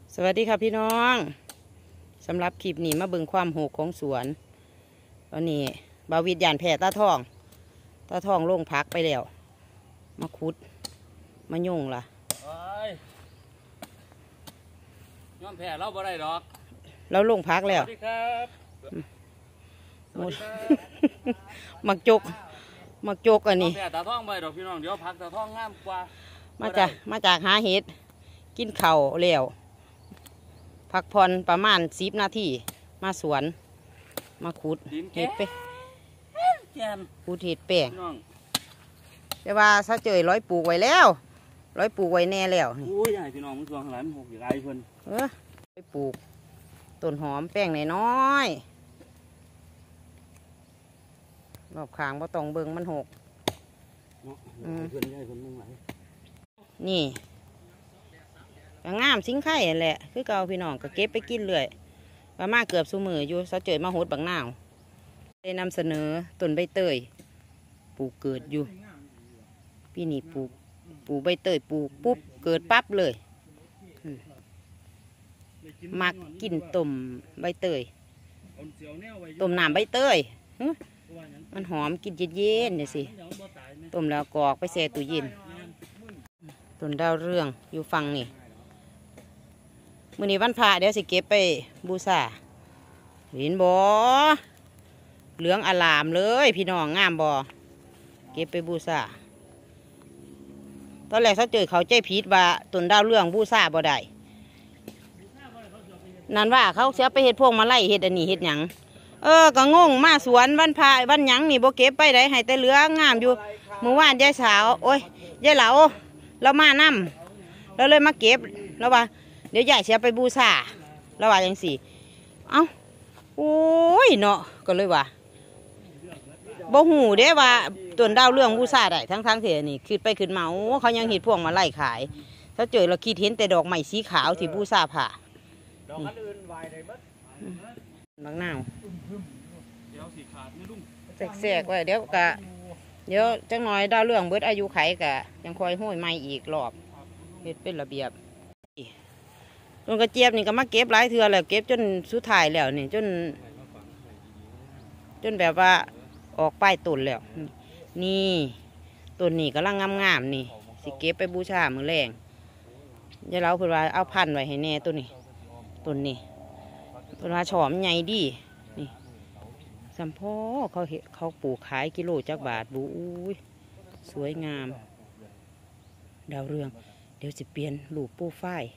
สวัสดีค่ะพี่น้องสำหรับคลิปนี้มาเบิ่งความโหกของสวนตอนนี้บาวิดยานแผ่ตาทองลงพักไปแล้วมาคุดมายุ่งล่ะย้อมแผ่เราบ่ได้ดอกเราลงพักแล้วสวัสดีครับมักจกอันนี้แผ่ตาทองไปดอกพี่น้องเดี๋ยวพักตาทองงามกว่ามาจากหาเห็ดกินเข่าแล้วพักผ่อนประมาณ10 นาทีมาสวนมาขุดเห็ดไปขุดเห็ดแป้งแต่ว่าซะเจยร้อยปลูกไว้แล้วร้อยปลูกไว้แน่แล้วอุ้ยใหญ่พี่น้องมึงสวงหลายมันหกอย่างไรเพิ่นร้อยปลูกต้นหอมแป้งน้อยรอบข้างบ่ต้องเบิ่งมันหกนี่งามสิงไข่แหละคือเก่าพี่น้องก็เก็บไปกินเลยมาเกือบซุมืออยู่ซะเจยมาโหดบักนาวได้นำเสนอต้นใบเตยปลูกเกิดอยู่พี่นี่ปลูกใบเตยปลูกปุ๊บเกิดปั๊บเลยมักกินต้มใบเตยต้มน้ำใบเตยมันหอมกินเย็นๆเนี่ยสิต้มแล้วกรอกไปแช่ตู้เย็นต้นดาวเรืองอยู่ฝั่งนี่มื้อนี้วันพระเดี๋ยวสิเก็บไปบูชาเห็นบ่เหลืองอลามเลยพี่น้องงามบ่เก็บไปบูชาตอนแรกเขาเจอเขาใจผิดว่าต้นดาวเรืองบูชาบ่ได้นั่นว่าเขาเสียไปเฮ็ดพวงมาไล่เฮ็ดอันนี้เฮ็ดหยังก็งงมาสวนวันพระวันหยังนี่บ่เก็บไปได้ให้แต่เหลืองามอยู่เมื่อวานยายสาวโอ้ยยายเหลาเรามานำเราเลยมาเก็บแล้วว่าเดี๋ยวยายเสียไปบูชาแล้วว่าจังสี่เอ้าโอ้ยเนาะก็เลยว่าบ่หูเด้ว่าต้นดาวเรืองบูชาได้ทั้งที่นี่ขึ้นไปขึ้นมาโอ้เขายังเห็ดพวงมาไล่ขายถ้าเจอเราคิดเห็นแต่ดอกไม้สีขาวที่บูชาผ่าดอกอื่นวายได้บางนาวแสกๆไว้เดี๋ยวจังหน่อยดาวเรืองเบิดอายุไขกะยังคอยห้อยไม้อีกรอบเฮ็ดเป็นระเบียบต้นกระเจี๊ยบนี่ก็มาเก็บหลายเทื่อแล้วเก็บจนสุดท้ายแล้วนี่จนแบบว่าออกป้ายต้นแล้วนี่ต้นนี่กำลังงามๆนี่สิเก็บไปบูชามื้อแรงยายเราเพิ่นว่าเอาพันไว้ให้แน่ต้นนี้เพิ่นว่าฉอมใหญ่ดีนี่สัมพอเขาปลูกขายกิโลจักบาทบูอุ้ยสวยงามดาวเรืองเดี๋ยวจะเปลี่ยนรูปโปรไฟล์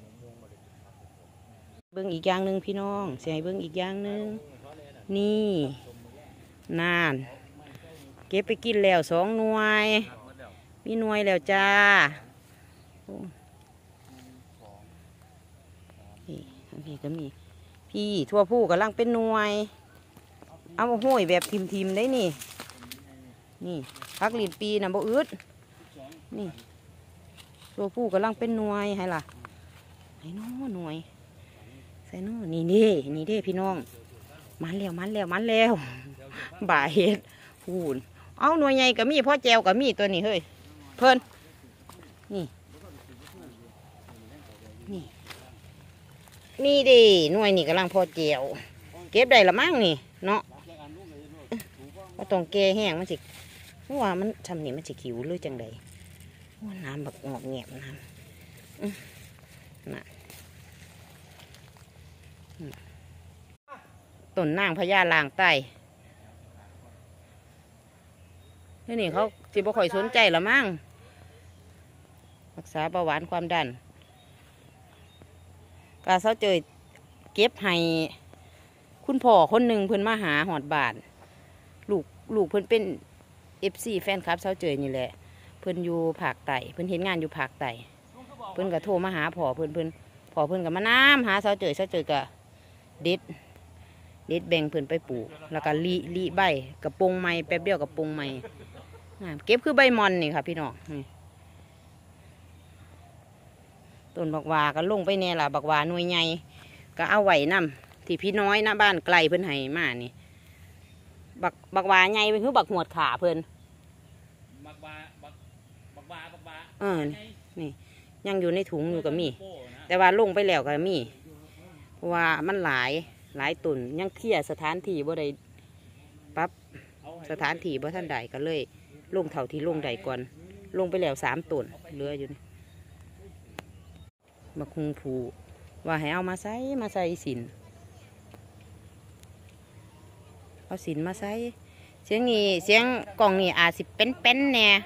เบิ้งอีกอย่างหนึ่งพี่น้องเสียให้เบิ้งอีกอย่างหนึ่งนี่นานเก็บไปกินแล้ว2 หน่วยมีหน่วยแล้วจ้าพี่ก็มีพี่ทั่วผู้กำลังเป็นหน่วยเอาห้อยแบบทิมๆได้นี่พักหลีดปีนะบ่อึดนี่ตัวผู้กำลังเป็นหน่วยให้ล่ะไอ้น้อหน่วยใส่น้อนี่เด้พี่น้องมันแล้วบ่าเห็ดพูนเอาหน่วยใหญ่กับมีพ่อแจวกับมีตัวนี้เฮ้ยเพิ่นนี่ดิหน่วยนี่กำลังพ่อแจวเก็บได้ละมั้งนี่เนาะว่าต้องแก่แห้งมันสิว่ามันทำนี่มันสิขิวหรือจังใดว่าน้ำแบบงอกแงบน้ำน่ะต้นนางพญาลางใต้นี่เขาสิบ่ค่อยสนใจละมั้งรักษาเบาหวานความดันกาเซาเจยเก็บให้คุณพ่อคนหนึ่งเพิ่นมาหาหอดบาทลูกเพิ่นเป็นFC แฟนคลับเซาเจยนี่แหละเพิ่นอยู่ภาคใต้เพิ่นเห็นงานอยู่ภาคใต้เพิ่นก็โทรมาหาพ่อเพิ่นพ่อเพิ่นก็มาน้ำหาเซาเจยก็เด็ดแบ่งเพิ่นไปปลูกแล้วก็ลีใบกับปงไม้แป๊บเดียวกับปงไม้เก็บคือใบมอนนี่ค่ะพี่น้องต้นบักหวาก็ลงไปแน่ล่ะบักหวาหน่วยใหญ่ก็เอาไว้นำที่พี่น้อยนะบ้านไกลเพิ่นให้มานี่บักหวาใหญ่เป็นคือบักหวดขาเพิ่นบักหวานี่ยังอยู่ในถุงอยู่กับมีแต่ว่าลงไปแล้วก็มีเพราะว่ามันหลายตุนยังเคลียร์สถานที่บ่ได้ปรับสถานที่บ่ท่านใดก็เลยลงเท่าที่ลงใดก่อนลงไปแล้ว3ตุนเหลืออยู่นี่มาคุงผูว่าให้เอามาใส่สินเอาสินมาใส่เสียงนี้เสียงกล่องนี่อาจสิเป็นแน่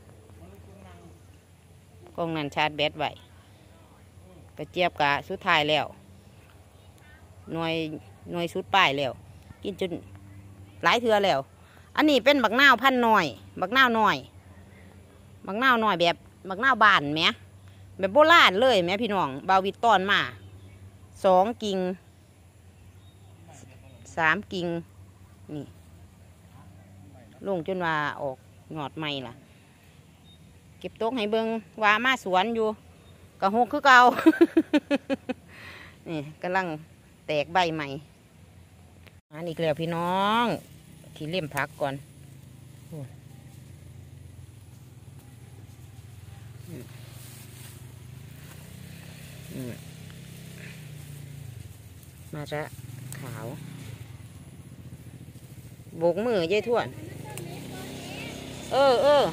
กล่องนั้นชาร์จแบตไว้กระเจี๊ยบกะสุดท้ายแล้วหน่วยสุดป้ายแล้วกินจนหลายเทือแล้วอันนี้เป็นบักนาวพันหน่อยบักนาวหน่อยบักนาวหน่อยแบบบักนาวบานไหมแบบโบราณเลยไหมพี่น้องบาวิตตอนมา2 กิ่ง3 กิ่งนี่ลงจนว่าออกหงอดใหม่ล่ะเก็บโต๊ะให้เบิงว่ามาสวนอยู่กระหกคือเก่า นี่กำลังแตกใบใหม่อันอีกแล้วพี่น้องที่เล่มพักก่อนมาจะขาวโบกมือยายทวดเออ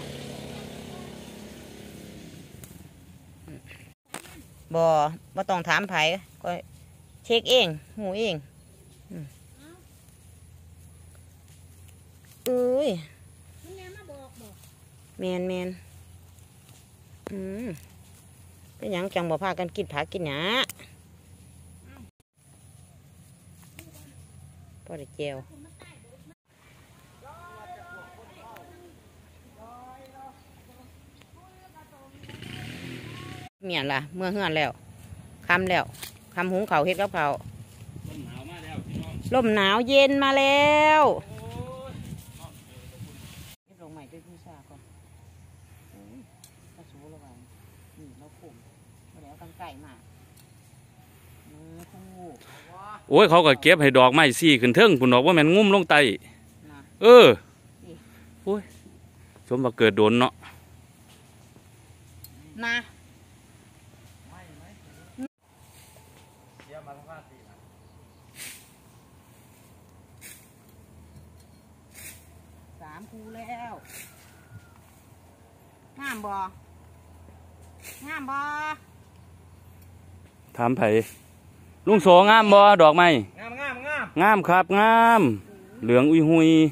บ่ต้องถามไผก็เช็คเองหูเองเอ้ยแมนเป็นหยังจังบ่พากันกินผักกินหยาพอได้เจียวเมียนล่ะเมื่อเฮือนแล้วคำแล้วคำหุงเขาเฮ็ดกับเขาลมหนาวเย็นมาแล้วลงใหม่ด้วยผู้ชาก่อนกระสูระวังนี่เราขุ่มมาแล้วกันไก่มาโอ้ยเขาก็เก็บให้ดอกไม้ซี่ขึ้นเทิงพุ่นดอกว่าแม่นงุ้มลงไตเออโอ้ยสมว่าเกิดโดนเนาะนะ3 คูแล้วงามบ่ถามไผลุงโสงามบ่ดอกไม้งามครับงามเหลืองอุยหุย 1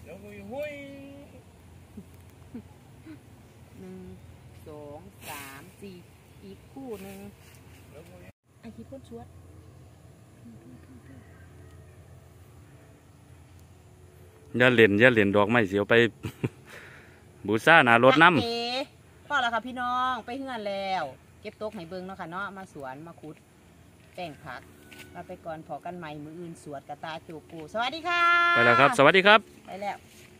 2 3 4อีกคู่หนึ่งไอ้ขี้คนชวดอย่าเล่นดอกไม้เสียวไป บูชาหน้ารถน้ำพ่อแล้วค่ะพี่น้องไปเฮือนแล้วเก็บโต๊ะให้เบิ้งเนาะค่ะเนาะมาสวนมาขุดแป้งผักมาไปก่อนพอกันใหม่มืออื่นสวดกระตาจูกูสวัสดีค่ะไปแล้วครับสวัสดีครับไปแล้ว